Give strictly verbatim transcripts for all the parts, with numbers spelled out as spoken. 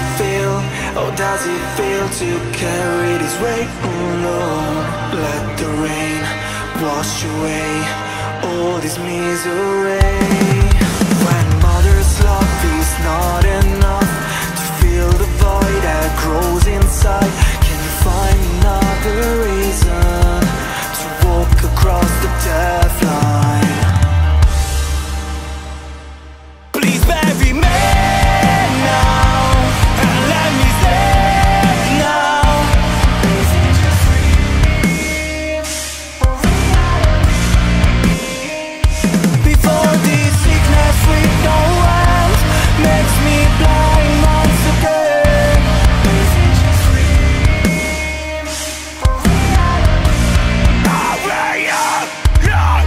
feel? How does it feel to carry this weight alone? Let the rain wash away all this misery. When mother's love is not enough to fill the void that grows inside, can you find another reason to walk across the death line? Please bury me now and let me sleep now. Is it just dream or reality? Before this sickness with no end makes me blind once again. Is it just dream or reality? Are we alive?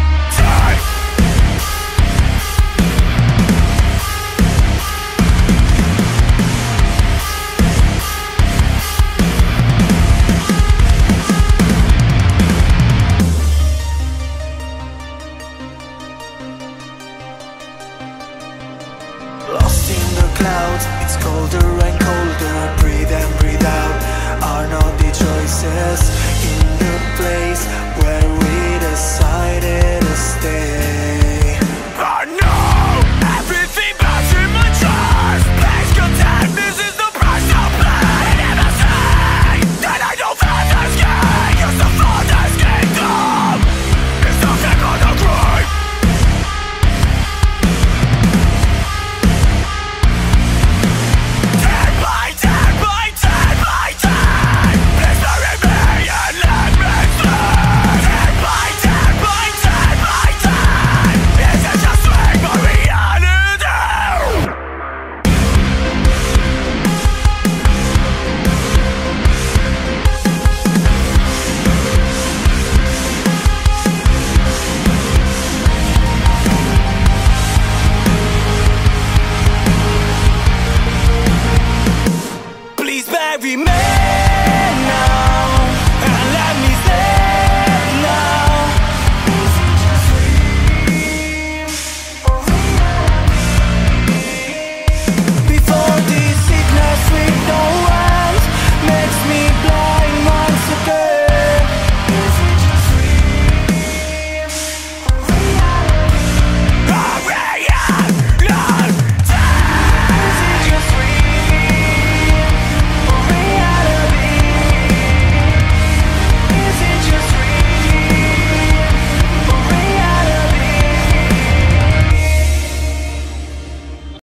Lost in the clouds, it's colder and colder. Breathe and breathe out are not the choices in the place where we decided to stay. Oh no! Everything back in my trust. Please content, this is the price of blood. I never say that I don't feel the sky. Cause the father's kingdom is nothing but a crime. Please bury me.